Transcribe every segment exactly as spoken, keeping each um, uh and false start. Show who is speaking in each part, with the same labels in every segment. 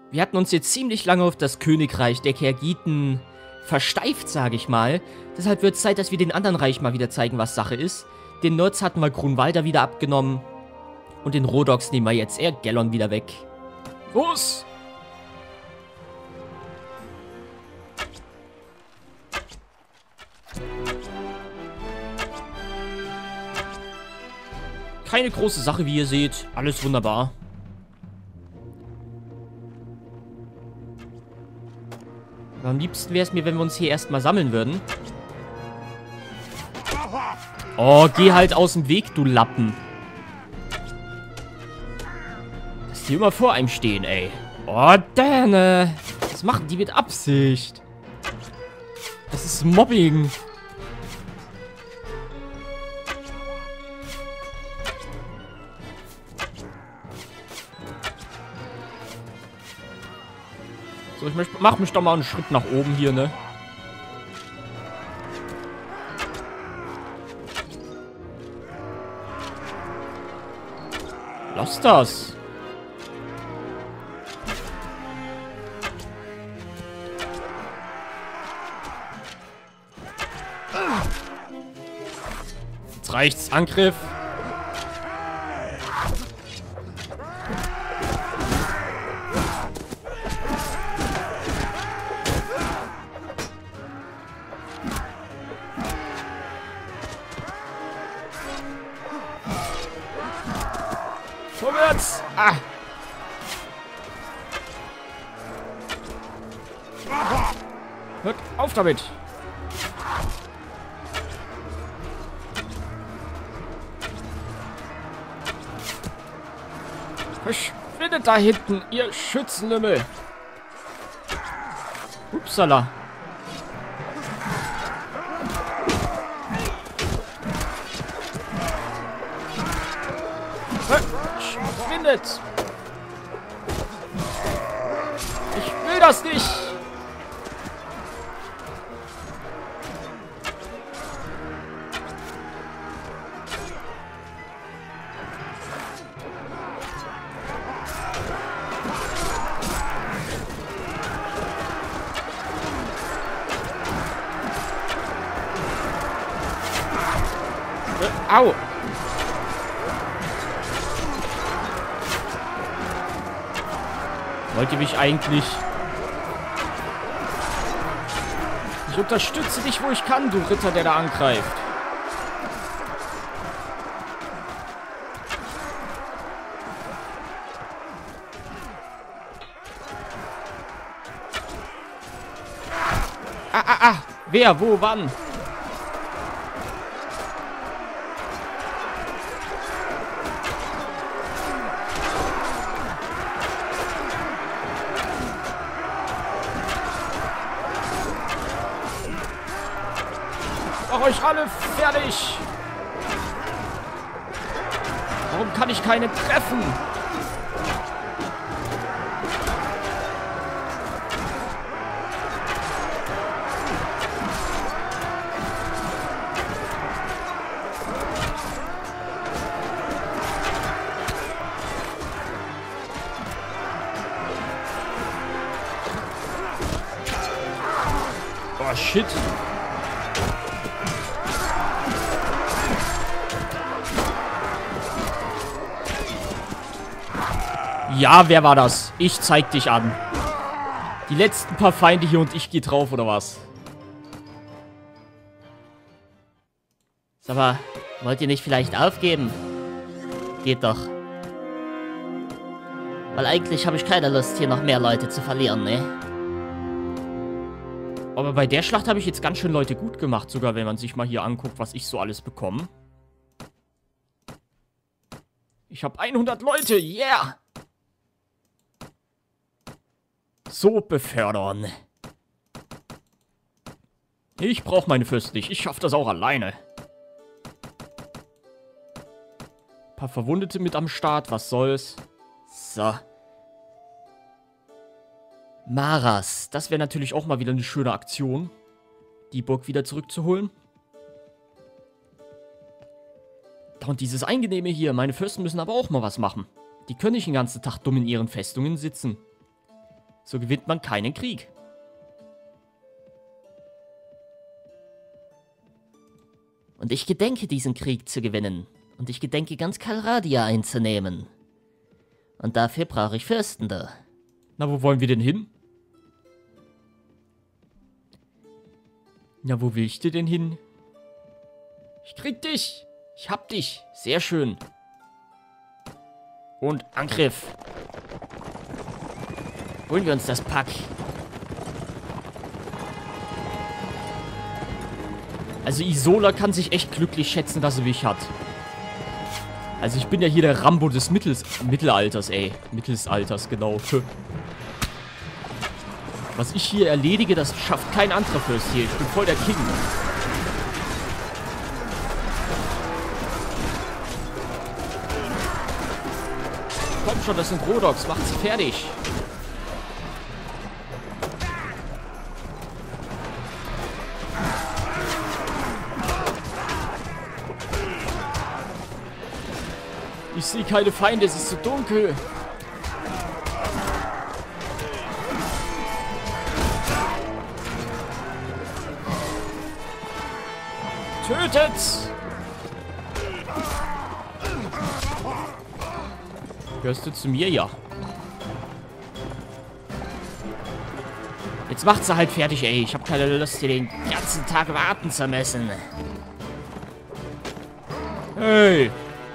Speaker 1: Wir hatten uns jetzt ziemlich lange auf das Königreich der Kergiten versteift, sage ich mal. Deshalb wird es Zeit, dass wir den anderen Reich mal wieder zeigen, was Sache ist. Den Nerds hatten wir Grunwalder wieder abgenommen. Und den Rhodoks nehmen wir jetzt eher Gellon wieder weg. Los! Keine große Sache, wie ihr seht. Alles wunderbar. Aber am liebsten wäre es mir, wenn wir uns hier erstmal sammeln würden. Oh, geh halt aus dem Weg, du Lappen. Dass die immer vor einem stehen, ey. Oh, Däne. Was machen die mit Absicht? Das ist Mobbing. So, ich möcht, mach mich doch mal einen Schritt nach oben hier, ne? Lass das. Jetzt reicht's. Angriff. Vorwärts! Ah! Hört auf damit! Verschwindet da hinten, ihr Schützenlümmel! Upsala! Verschwindet! Ich will das nicht! Äh, au! Wollt ihr mich eigentlich? Ich unterstütze dich, wo ich kann, du Ritter, der da angreift. Ah, ah, ah. Wer, wo, wann? Mach euch alle fertig! Warum kann ich keine treffen? Oh, shit. Ja, wer war das? Ich zeig dich an. Die letzten paar Feinde hier und ich geh drauf, oder was? Aber wollt ihr nicht vielleicht aufgeben? Geht doch. Weil eigentlich habe ich keine Lust, hier noch mehr Leute zu verlieren, ne? Aber bei der Schlacht habe ich jetzt ganz schön Leute gut gemacht, sogar wenn man sich mal hier anguckt, was ich so alles bekomme. Ich habe hundert Leute, yeah! So befördern. Ich brauche meine Fürsten nicht. Ich schaffe das auch alleine. Ein paar Verwundete mit am Start. Was soll's? So. Maras. Das wäre natürlich auch mal wieder eine schöne Aktion. Die Burg wieder zurückzuholen. Und dieses Eingenehme hier. Meine Fürsten müssen aber auch mal was machen. Die können nicht den ganzen Tag dumm in ihren Festungen sitzen. So gewinnt man keinen Krieg. Und ich gedenke, diesen Krieg zu gewinnen. Und ich gedenke, ganz Kalradia einzunehmen. Und dafür brauche ich Fürsten da. Na, wo wollen wir denn hin? Na, wo will ich dir denn hin? Ich krieg dich! Ich hab dich! Sehr schön. Und Angriff. Holen wir uns das Pack. Also Isola kann sich echt glücklich schätzen, dass er mich hat. Also ich bin ja hier der Rambo des Mittels Mittelalters, ey. Mittelalters, genau. Was ich hier erledige, das schafft kein anderer Fürst hier. Ich bin voll der King. Komm schon, das sind Rodox. Macht sie fertig. Ich sehe keine Feinde, es ist zu dunkel. Tötet! Gehörst du zu mir? Ja. Jetzt macht sie halt fertig, ey. Ich habe keine Lust, hier den ganzen Tag warten zu müssen. Hey!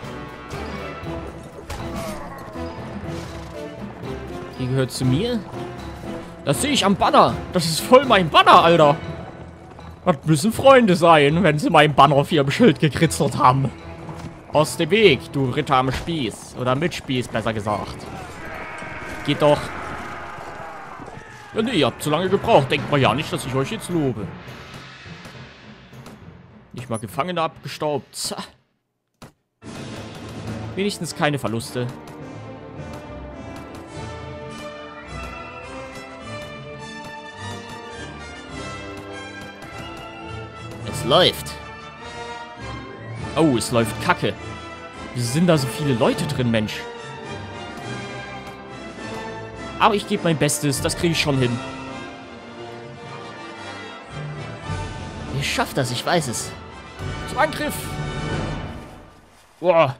Speaker 1: Die gehört zu mir? Das sehe ich am Banner. Das ist voll mein Banner, Alter. Das müssen Freunde sein, wenn sie meinen Banner auf ihrem Schild gekritzelt haben. Aus dem Weg, du Ritter am Spieß. Oder mit Spieß, besser gesagt. Geht doch. Ja, nee, ihr habt zu lange gebraucht. Denkt mal ja nicht, dass ich euch jetzt lobe. Nicht mal Gefangene abgestaubt. Zah. Wenigstens keine Verluste. Es läuft. Oh, es läuft kacke. Wieso sind da so viele Leute drin, Mensch? Aber ich gebe mein Bestes, das kriege ich schon hin. Ich schaffe das, ich weiß es. Zum Angriff! Boah.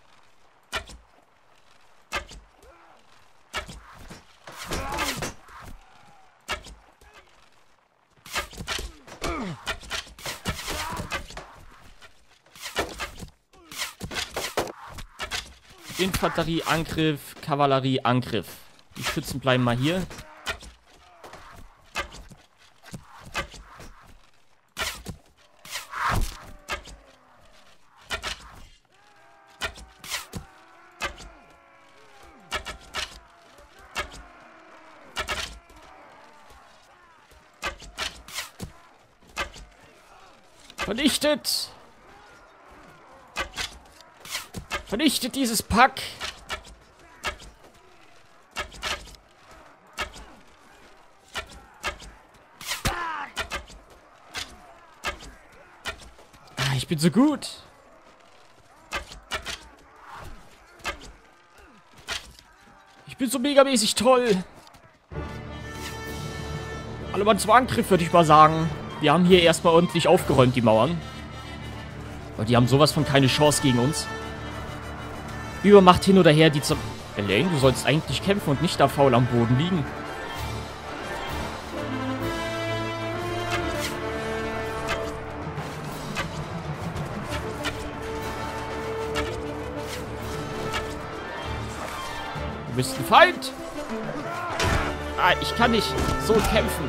Speaker 1: Infanterie, Angriff, Kavallerie, Angriff. Die Schützen bleiben mal hier. Vernichtet! Vernichtet dieses Pack! Ah, ich bin so gut! Ich bin so megamäßig toll! Alle Mann zum Angriff, würde ich mal sagen. Wir haben hier erstmal ordentlich aufgeräumt, die Mauern. Aber die haben sowas von keine Chance gegen uns. Übermacht hin oder her die zum... Elaine, du sollst eigentlich kämpfen und nicht da faul am Boden liegen. Du bist ein Feind! Ah, ich kann nicht so kämpfen.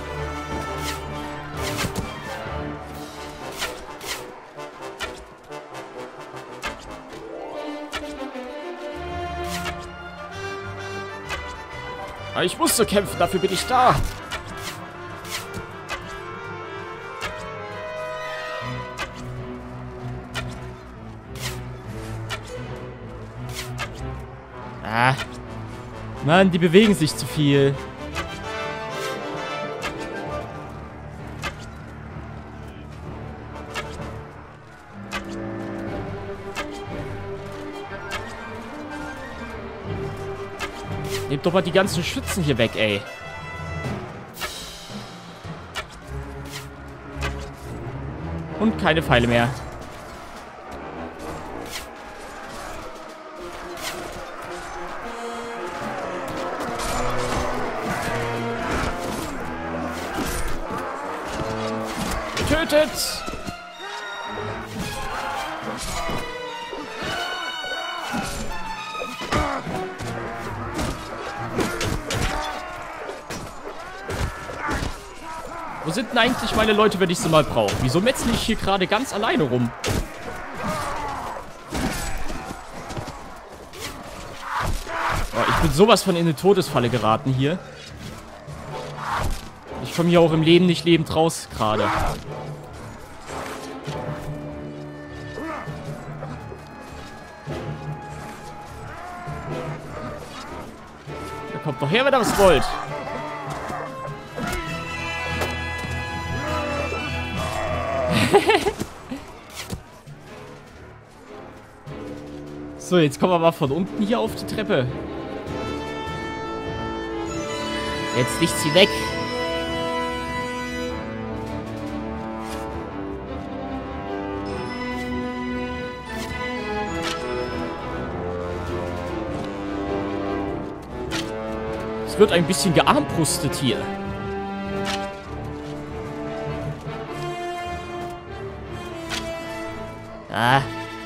Speaker 1: Aber ich muss so kämpfen, dafür bin ich da. Ah. Mann, die bewegen sich zu viel. Nehmt doch mal die ganzen Schützen hier weg, ey. Und keine Pfeile mehr. Getötet! Wo sind denn eigentlich meine Leute, wenn ich sie mal brauche? Wieso metzle ich hier gerade ganz alleine rum? Oh, ich bin sowas von in eine Todesfalle geraten hier. Ich komme hier auch im Leben nicht lebend raus gerade. Da kommt doch her, wenn ihr was wollt. So, jetzt kommen wir mal von unten hier auf die Treppe. Jetzt liegt sie weg. Es wird ein bisschen gearmbrustet hier.
Speaker 2: Ah.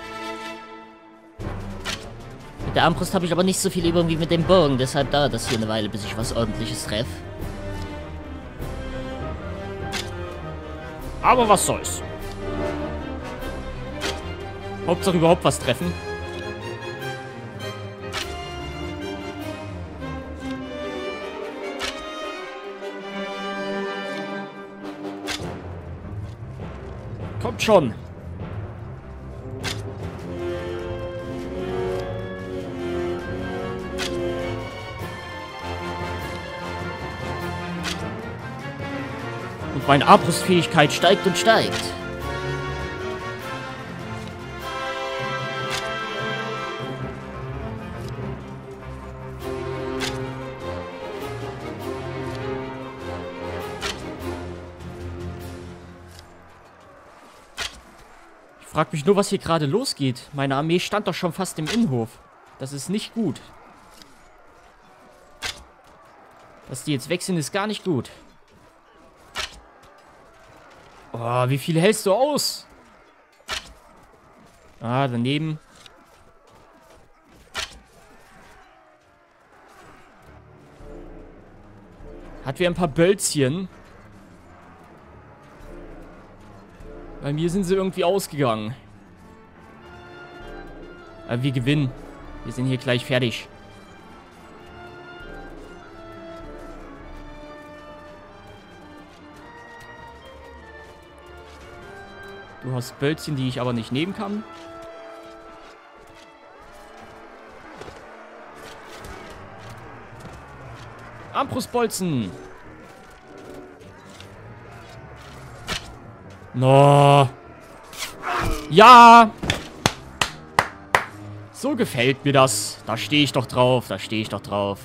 Speaker 2: Mit der Armbrust habe ich aber nicht so viel Übung wie mit dem Bogen. Deshalb dauert das hier eine Weile, bis ich was Ordentliches treffe.
Speaker 1: Aber was soll's. Hauptsache überhaupt was treffen. Kommt schon. Und meine Armbrustfähigkeit steigt und steigt. Ich frag mich nur, was hier gerade losgeht. Meine Armee stand doch schon fast im Innenhof. Das ist nicht gut. Dass die jetzt weg sind, ist gar nicht gut. Oh, wie viel hältst du aus? Ah, daneben. Hat wir ein paar Bölzchen. Bei mir sind sie irgendwie ausgegangen. Aber wir gewinnen. Wir sind hier gleich fertig. Du hast Bölzchen, die ich aber nicht nehmen kann. Armbrustbolzen. No. Ja. So gefällt mir das. Da stehe ich doch drauf. Da stehe ich doch drauf.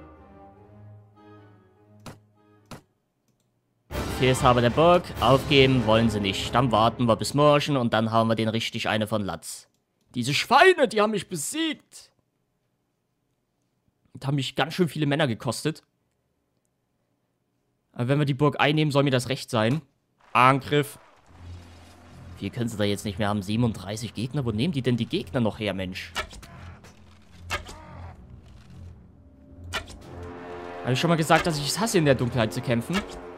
Speaker 1: Befehlshaber der Burg. Aufgeben wollen sie nicht. Dann warten wir bis morgen und dann hauen wir den richtig eine von Latz. Diese Schweine, die haben mich besiegt. Und haben mich ganz schön viele Männer gekostet. Aber wenn wir die Burg einnehmen, soll mir das recht sein. Angriff. Wir können sie da jetzt nicht mehr haben. siebenunddreißig Gegner. Wo nehmen die denn die Gegner noch her, Mensch? Habe ich schon mal gesagt, dass ich es hasse, in der Dunkelheit zu kämpfen?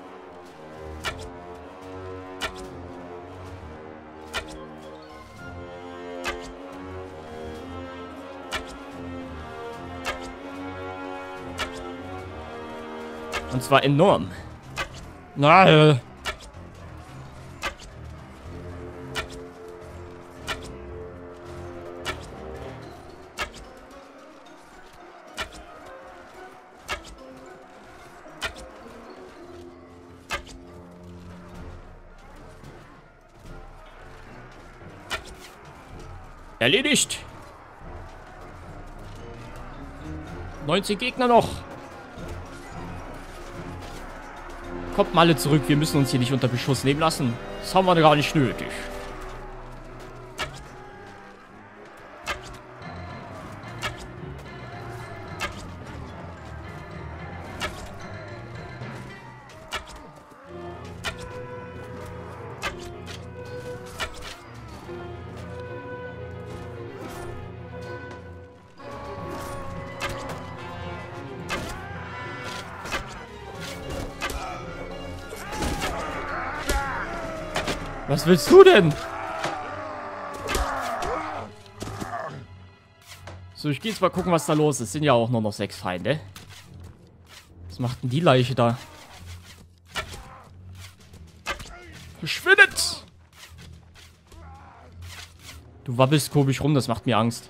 Speaker 1: Und zwar enorm. Na, äh. Erledigt. neunzehn Gegner noch. Kommt mal alle zurück. Wir müssen uns hier nicht unter Beschuss nehmen lassen. Das haben wir gar nicht nötig. Was willst du denn? So, ich gehe jetzt mal gucken, was da los ist. Es sind ja auch nur noch sechs Feinde. Was macht denn die Leiche da? Verschwindet! Du wabbelst komisch rum, das macht mir Angst.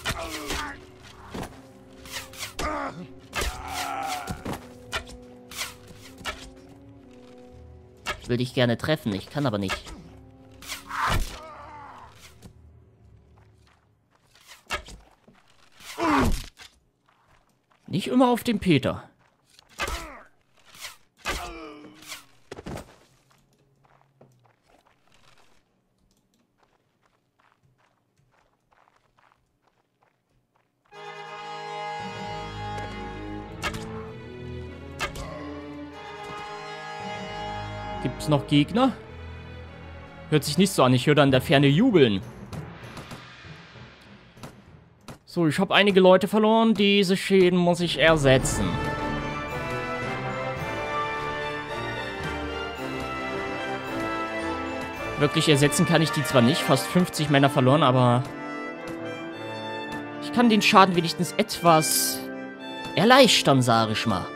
Speaker 2: Ich will dich gerne treffen, ich kann aber nicht.
Speaker 1: Nicht immer auf den Peter. Gibt's noch Gegner? Hört sich nicht so an, ich höre da in der Ferne jubeln. So, ich habe einige Leute verloren. Diese Schäden muss ich ersetzen. Wirklich ersetzen kann ich die zwar nicht. Fast fünfzig Männer verloren, aber... ich kann den Schaden wenigstens etwas erleichtern, sage ich mal.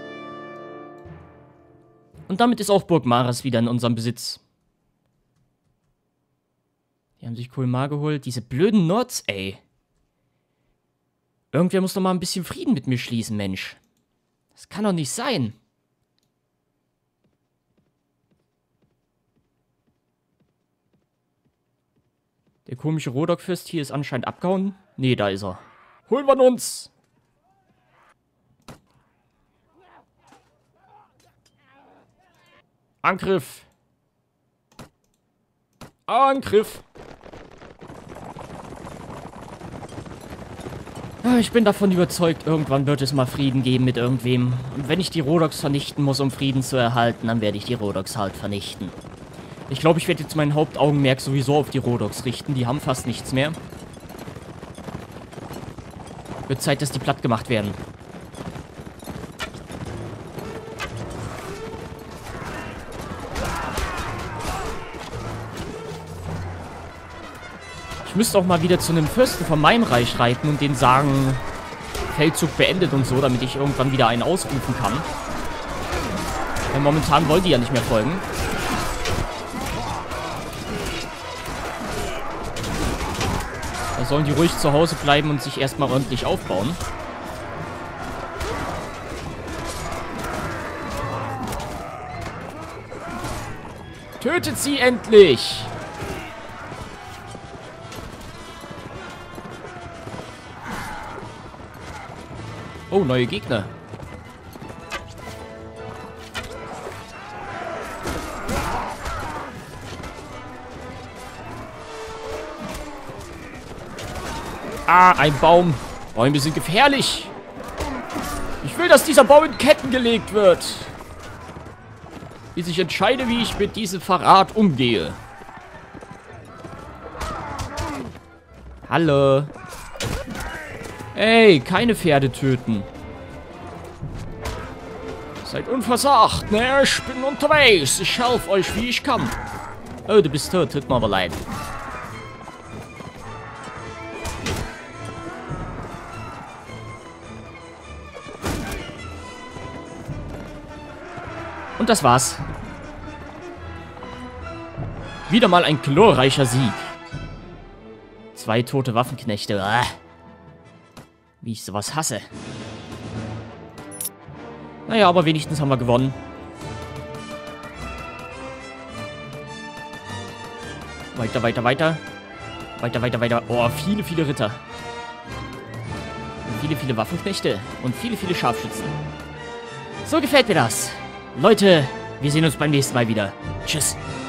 Speaker 1: Und damit ist auch Burg Maras wieder in unserem Besitz. Die haben sich Kolmar geholt. Diese blöden Nords, ey. Irgendwer muss doch mal ein bisschen Frieden mit mir schließen, Mensch. Das kann doch nicht sein. Der komische Rodok-Fürst hier ist anscheinend abgehauen. Nee, da ist er. Holen wir uns! Angriff! Angriff! Ich bin davon überzeugt, irgendwann wird es mal Frieden geben mit irgendwem. Und wenn ich die Rodoks vernichten muss, um Frieden zu erhalten, dann werde ich die Rodoks halt vernichten. Ich glaube, ich werde jetzt mein Hauptaugenmerk sowieso auf die Rodoks richten. Die haben fast nichts mehr. Wird Zeit, dass die platt gemacht werden. Ich müsste auch mal wieder zu einem Fürsten von meinem Reich reiten und denen sagen, Feldzug beendet und so, damit ich irgendwann wieder einen ausrufen kann. Denn momentan wollen die ja nicht mehr folgen. Da sollen die ruhig zu Hause bleiben und sich erstmal ordentlich aufbauen. Tötet sie endlich! Oh, neue Gegner. Ah, ein Baum. Bäume sind gefährlich. Ich will, dass dieser Baum in Ketten gelegt wird. Bis ich entscheide, wie ich mit diesem Verrat umgehe. Hallo. Ey, keine Pferde töten. Seid unversagt, ne? Ich bin unterwegs. Ich helfe euch, wie ich kann. Oh, du bist tot. Tut mir aber leid. Und das war's. Wieder mal ein glorreicher Sieg. Zwei tote Waffenknechte. Ah. Wie ich sowas hasse. Naja, aber wenigstens haben wir gewonnen. Weiter, weiter, weiter. Weiter, weiter, weiter. Oh, viele, viele Ritter. Und viele, viele Waffenknechte. Und viele, viele Scharfschützen. So gefällt mir das. Leute, wir sehen uns beim nächsten Mal wieder. Tschüss.